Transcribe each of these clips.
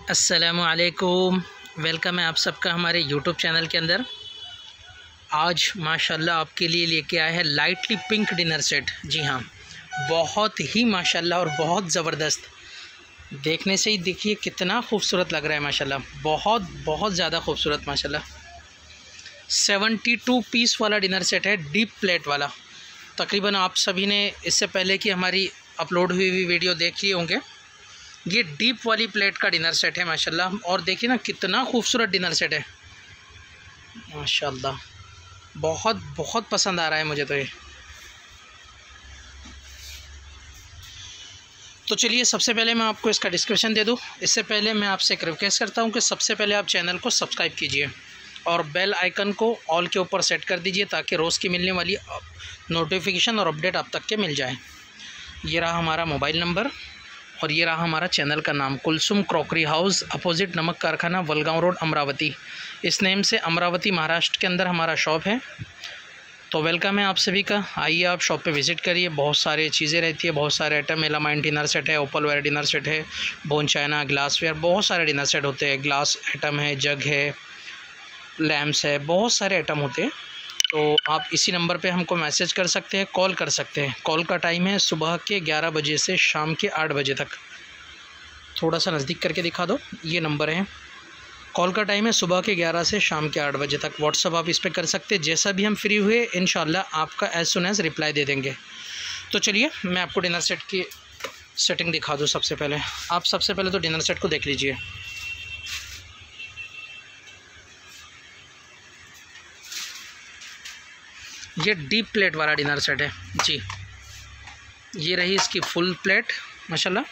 अस्सलामुअलैकुम। वेलकम है आप सबका हमारे यूट्यूब चैनल के अंदर। आज माशाल्लाह आपके लिए लेके आए हैं लाइटली पिंक डिनर सेट। जी हाँ, बहुत ही माशाल्लाह और बहुत ज़बरदस्त। देखने से ही देखिए कितना खूबसूरत लग रहा है माशाल्लाह, बहुत बहुत ज़्यादा खूबसूरत माशाल्लाह। 72 पीस वाला डिनर सेट है, डीप प्लेट वाला। तकरीबन आप सभी ने इससे पहले की हमारी अपलोड हुई वीडियो देख लिए होंगे। ये डीप वाली प्लेट का डिनर सेट है माशाल्लाह। और देखिए ना कितना खूबसूरत डिनर सेट है माशाल्लाह, बहुत बहुत पसंद आ रहा है मुझे तो ये। तो चलिए सबसे पहले मैं आपको इसका डिस्क्रिप्शन दे दूं। इससे पहले मैं आपसे एक रिक्वेस्ट करता हूं कि सबसे पहले आप चैनल को सब्सक्राइब कीजिए और बेल आइकन को ऑल के ऊपर सेट कर दीजिए ताकि रोज़ की मिलने वाली नोटिफिकेशन और अपडेट आप तक के मिल जाए। ये रहा हमारा मोबाइल नंबर और ये रहा हमारा चैनल का नाम, कुलसुम क्रॉकरी हाउस, अपोजिट नमक कारखाना, वलगांव रोड, अमरावती। इस नेम से अमरावती महाराष्ट्र के अंदर हमारा शॉप है। तो वेलकम है आप सभी का। आइए आप शॉप पे विज़िट करिए। बहुत सारी चीज़ें रहती है, बहुत सारे आइटम। मेलामाइन डिनर सेट है, ओपल वेयर डिनर सेट है, बोन चाइना, ग्लास वेयर, बहुत सारे डिनर सेट होते हैं। ग्लास आइटम है, जग है, लैम्प्स है, बहुत सारे आइटम होते हैं। तो आप इसी नंबर पे हमको मैसेज कर सकते हैं, कॉल कर सकते हैं। कॉल का टाइम है सुबह के 11 बजे से शाम के 8 बजे तक। थोड़ा सा नज़दीक करके दिखा दो, ये नंबर है। कॉल का टाइम है सुबह के 11 से शाम के 8 बजे तक। व्हाट्सअप आप इस पर कर सकते हैं। जैसा भी हम फ्री हुए इंशाल्लाह आपका एज सुन एज रिप्लाई दे देंगे। तो चलिए मैं आपको डिनर सेट की सेटिंग दिखा दूँ। सबसे पहले आप सबसे पहले तो डिनर सेट को देख लीजिए। ये डीप प्लेट वाला डिनर सेट है जी। ये रही इसकी फुल प्लेट माशाल्लाह।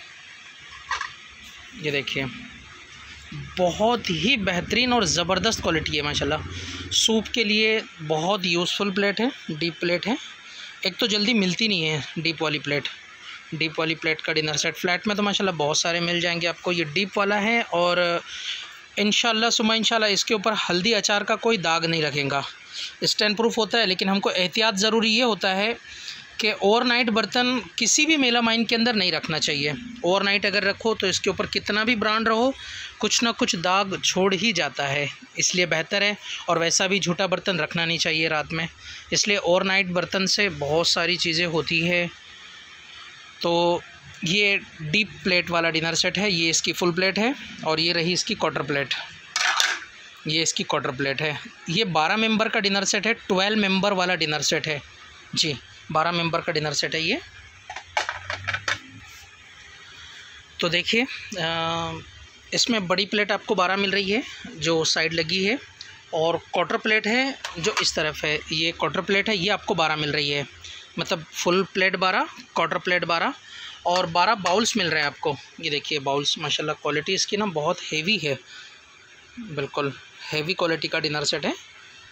ये देखिए बहुत ही बेहतरीन और ज़बरदस्त क्वालिटी है माशाल्लाह। सूप के लिए बहुत यूज़फुल प्लेट है, डीप प्लेट है। एक तो जल्दी मिलती नहीं है डीप वाली प्लेट। डीप वाली प्लेट का डिनर सेट फ्लैट में तो माशाल्लाह बहुत सारे मिल जाएंगे आपको। ये डीप वाला है और इंशाल्लाह सुमा इंशाल्लाह इसके ऊपर हल्दी अचार का कोई दाग नहीं लगेगा। स्टैंड प्रूफ होता है, लेकिन हमको एहतियात ज़रूरी ये होता है कि ओवरनाइट बर्तन किसी भी मेलामाइन के अंदर नहीं रखना चाहिए। ओवरनाइट अगर रखो तो इसके ऊपर कितना भी ब्रांड रहो कुछ ना कुछ दाग छोड़ ही जाता है, इसलिए बेहतर है। और वैसा भी झूठा बर्तन रखना नहीं चाहिए रात में, इसलिए ओवरनाइट बर्तन से बहुत सारी चीज़ें होती है। तो ये डीप प्लेट वाला डिनर सेट है, ये इसकी फुल प्लेट है और ये रही इसकी क्वार्टर प्लेट। ये इसकी क्वार्टर प्लेट है। ये 12 मेंबर का डिनर सेट है, 12 मेंबर वाला डिनर सेट है जी। 12 मेंबर का डिनर सेट है ये। तो देखिए इसमें बड़ी प्लेट आपको 12 मिल रही है जो साइड लगी है, और क्वार्टर प्लेट है जो इस तरफ है। ये क्वार्टर प्लेट है, ये आपको 12 मिल रही है। मतलब फुल प्लेट 12, क्वार्टर प्लेट 12 और 12 बाउल्स मिल रहे हैं आपको। ये देखिए बाउल्स माशाल्लाह क्वालिटी इसकी ना बहुत हेवी है, बिल्कुल हेवी क्वालिटी का डिनर सेट है।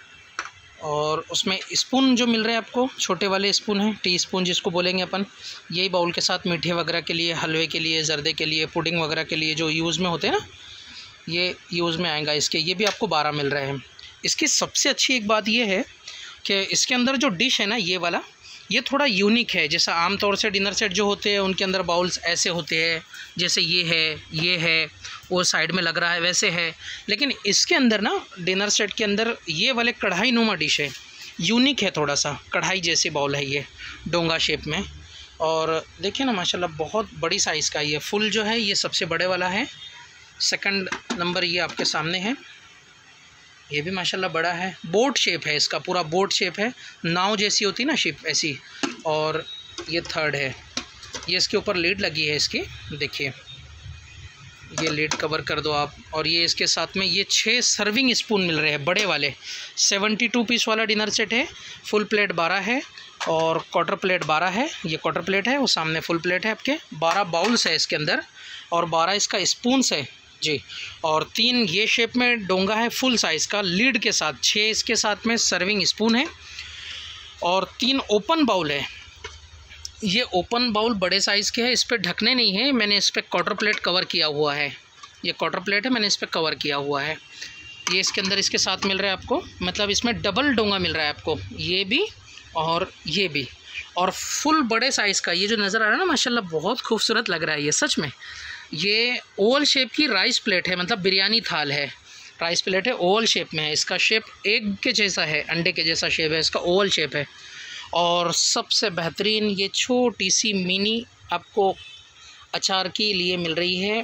और उसमें स्पून जो मिल रहे हैं आपको, छोटे वाले स्पून हैं, टी स्पून जिसको बोलेंगे अपन। यही बाउल के साथ मीठे वगैरह के लिए, हलवे के लिए, जर्दे के लिए, पुडिंग वगैरह के लिए जो यूज़ में होते हैं ना, ये यूज़ में आएगा इसके। ये भी आपको 12 मिल रहे हैं। इसकी सबसे अच्छी एक बात ये है कि इसके अंदर जो डिश है ना ये वाला, ये थोड़ा यूनिक है। जैसा आमतौर से डिनर सेट जो होते हैं उनके अंदर बाउल्स ऐसे होते हैं, जैसे ये है, वो साइड में लग रहा है वैसे है। लेकिन इसके अंदर ना डिनर सेट के अंदर ये वाले कढ़ाई नुमा डिश है, यूनिक है थोड़ा सा। कढ़ाई जैसी बाउल है ये, डोंगा शेप में। और देखिए ना माशाल्लाह बहुत बड़ी साइज़ का ये फुल जो है, ये सबसे बड़े वाला है। सेकंड नंबर ये आपके सामने है, ये भी माशाल्लाह बड़ा है। बोट शेप है इसका, पूरा बोट शेप है, नाव जैसी होती है ना शिप ऐसी। और ये थर्ड है, ये इसके ऊपर लीड लगी है इसकी, देखिए ये लीड कवर कर दो आप। और ये इसके साथ में ये 6 सर्विंग स्पून मिल रहे हैं बड़े वाले। 72 पीस वाला डिनर सेट है। फुल प्लेट 12 है और क्वार्टर प्लेट 12 है। ये क्वार्टर प्लेट है, वो सामने फुल प्लेट है आपके। 12 बाउल्स है इसके अंदर और 12 इसका स्पून्स है जी। और 3 ये शेप में डोंगा है फुल साइज़ का लीड के साथ। 6 इसके साथ में सर्विंग स्पून है और 3 ओपन बाउल है। ये ओपन बाउल बड़े साइज़ के हैं, इस पर ढकने नहीं है, मैंने इस पर क्वार्टर प्लेट कवर किया हुआ है। ये क्वार्टर प्लेट है, मैंने इस पर कवर किया हुआ है। ये इसके अंदर इसके साथ मिल रहा है आपको, मतलब इसमें डबल डोंगा मिल रहा है आपको, ये भी और ये भी। और फुल बड़े साइज़ का ये जो नज़र आ रहा है ना माशाल्लाह बहुत खूबसूरत लग रहा है ये सच में। ये ओवल शेप की राइस प्लेट है, मतलब बिरयानी थाल है। राइस प्लेट है, ओवल शेप में है। इसका शेप एग के जैसा है, अंडे के जैसा शेप है, इसका ओवल शेप है। और सबसे बेहतरीन ये छोटी सी मिनी आपको अचार के लिए मिल रही है,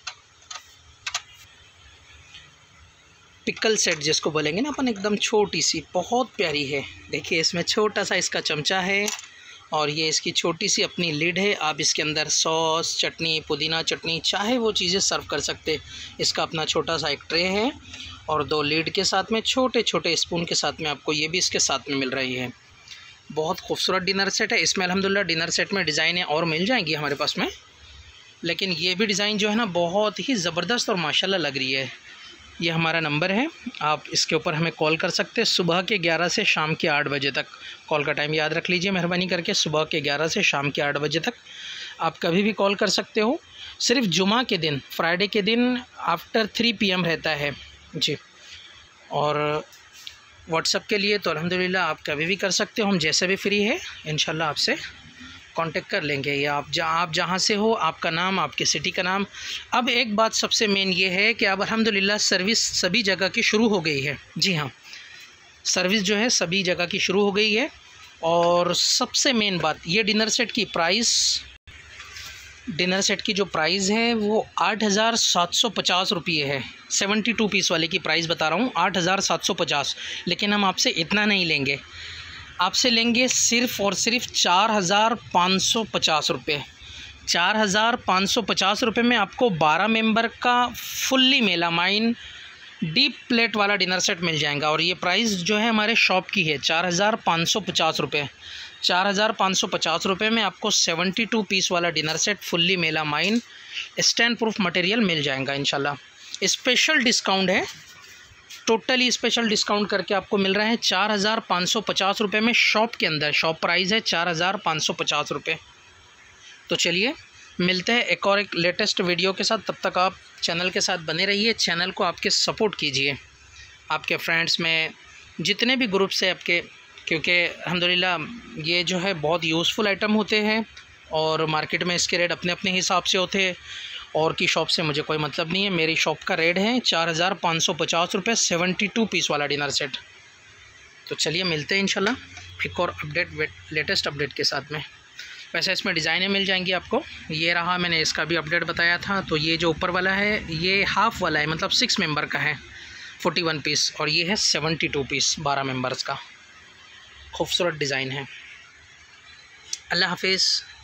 पिकल सेट जिसको बोलेंगे ना अपन, एकदम छोटी सी, बहुत प्यारी है। देखिए इसमें छोटा सा इसका चमचा है और ये इसकी छोटी सी अपनी लिड है। आप इसके अंदर सॉस, चटनी, पुदीना चटनी, चाहे वो चीज़ें सर्व कर सकते। इसका अपना छोटा सा एक ट्रे है और 2 लीड के साथ में छोटे छोटे स्पून के साथ में आपको ये भी इसके साथ में मिल रही है। बहुत खूबसूरत डिनर सेट है। इसमें अल्हम्दुलिल्लाह डिनर सेट में डिज़ाइनें और मिल जाएंगी हमारे पास में, लेकिन ये भी डिज़ाइन जो है ना बहुत ही ज़बरदस्त और माशाल्लाह लग रही है। ये हमारा नंबर है, आप इसके ऊपर हमें कॉल कर सकते हैं। सुबह के 11 से शाम के 8 बजे तक कॉल का टाइम याद रख लीजिए मेहरबानी करके। सुबह के 11 से शाम के 8 बजे तक आप कभी भी कॉल कर सकते हो। सिर्फ जुमा के दिन, फ्राइडे के दिन आफ्टर 3 PM रहता है जी। और व्हाट्सएप के लिए तो अल्हम्दुलिल्लाह आप कभी भी कर सकते हो, हम जैसे भी फ्री है इंशाल्लाह आपसे कांटेक्ट कर लेंगे। या आप जहाँ से हो, आपका नाम, आपकी सिटी का नाम। अब एक बात सबसे मेन ये है कि अब अल्हम्दुलिल्लाह सर्विस सभी जगह की शुरू हो गई है। जी हाँ, सर्विस जो है सभी जगह की शुरू हो गई है। और सबसे मेन बात, ये डिनर सेट की जो प्राइस है वो 8,750 रुपये है। 72 पीस वाले की प्राइस बता रहा हूँ, 8,750। लेकिन हम आपसे इतना नहीं लेंगे, आपसे लेंगे सिर्फ़ और सिर्फ 4,550 रुपये। 4,550 रुपये में आपको 12 मेंबर का फुल्ली मेलामाइन डीप प्लेट वाला डिनर सेट मिल जाएगा। और ये प्राइस जो है हमारे शॉप की है 4,550 रुपये। 4,550 रुपये में आपको 72 पीस वाला dinner set fully melamine stain proof material मिल जाएगा इंशाल्लाह। स्पेशल डिस्काउंट है, टोटली स्पेशल डिस्काउंट करके आपको मिल रहा है 4,550 रुपये में। शॉप के अंदर शॉप प्राइस है 4,550 रुपये। तो चलिए मिलते हैं एक और एक लेटेस्ट वीडियो के साथ। तब तक आप चैनल के साथ बने रहिए, चैनल को आपके सपोर्ट कीजिए, आपके फ्रेंड्स में जितने भी ग्रुप्स हैं आपके, क्योंकि अल्हम्दुलिल्लाह ये जो है बहुत यूज़फुल आइटम होते हैं और मार्केट में इसके रेट अपने अपने हिसाब से होते हैं। और की शॉप से मुझे कोई मतलब नहीं है, मेरी शॉप का रेट है 4,550 रुपये 72 पीस वाला डिनर सेट। तो चलिए मिलते हैं इंशाल्लाह एक और अपडेट, लेटेस्ट अपडेट के साथ में। वैसे इसमें डिज़ाइनें मिल जाएंगी आपको। ये रहा, मैंने इसका भी अपडेट बताया था। तो ये जो ऊपर वाला है ये हाफ़ वाला है, मतलब 6 मेंबर का है 41 पीस, और ये है 72 पीस 12 मेंबर्स का। खूबसूरत डिज़ाइन है। अल्लाह हाफिज़।